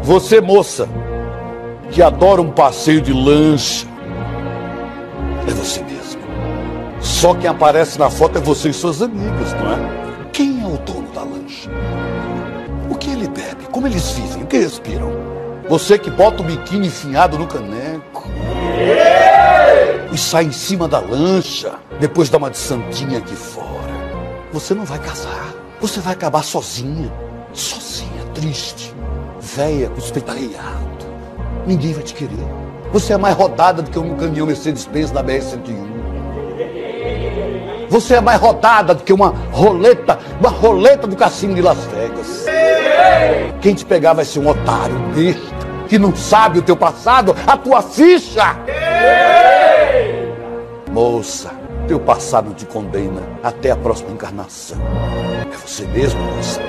Você, moça, que adora um passeio de lancha, é você mesmo. Só quem aparece na foto é você e suas amigas, não é? Quem é o dono da lancha? O que ele bebe? Como eles vivem? O que respiram? Você que bota o biquíni enfiado no caneco e sai em cima da lancha, depois dá uma de santinha aqui fora. Você não vai casar. Você vai acabar sozinha, triste, véia, com os peitos arreiados. Ninguém vai te querer. Você é mais rodada do que um caminhão Mercedes-Benz da BR-101. Você é mais rodada do que uma roleta do cassino de Las Vegas. Quem te pegar vai ser um otário besta, que não sabe o teu passado, a tua ficha. Moça, teu passado te condena até a próxima encarnação. É você mesmo, moça.